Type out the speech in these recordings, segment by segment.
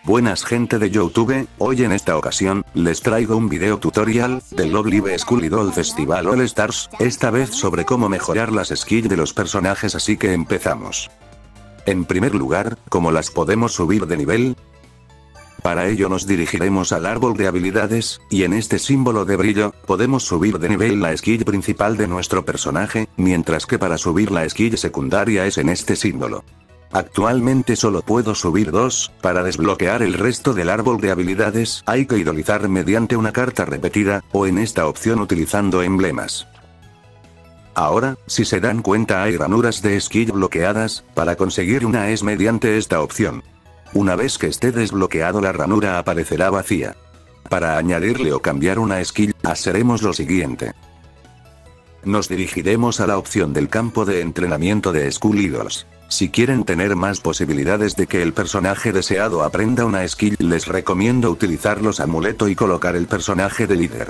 Buenas gente de YouTube, hoy en esta ocasión, les traigo un video tutorial, del Love Live School Idol Festival All Stars, esta vez sobre cómo mejorar las skills de los personajes, así que empezamos. En primer lugar, ¿cómo las podemos subir de nivel? Para ello nos dirigiremos al árbol de habilidades, y en este símbolo de brillo, podemos subir de nivel la skill principal de nuestro personaje, mientras que para subir la skill secundaria es en este símbolo. Actualmente solo puedo subir 2, para desbloquear el resto del árbol de habilidades hay que idolizar mediante una carta repetida, o en esta opción utilizando emblemas. Ahora, si se dan cuenta hay ranuras de skill bloqueadas, para conseguir una es mediante esta opción. Una vez que esté desbloqueado la ranura aparecerá vacía. Para añadirle o cambiar una skill, haremos lo siguiente. Nos dirigiremos a la opción del campo de entrenamiento de School Idols. Si quieren tener más posibilidades de que el personaje deseado aprenda una skill, les recomiendo utilizar los amuletos y colocar el personaje de líder.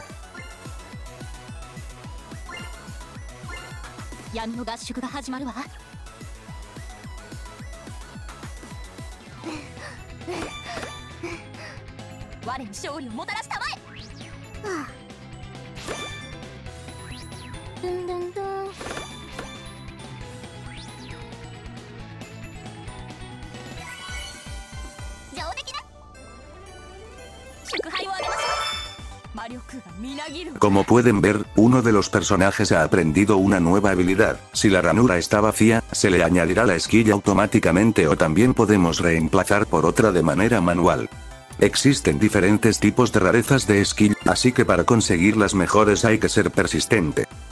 Como pueden ver, uno de los personajes ha aprendido una nueva habilidad. Si la ranura está vacía, se le añadirá la skill automáticamente o también podemos reemplazar por otra de manera manual. Existen diferentes tipos de rarezas de skill, así que para conseguir las mejores hay que ser persistente.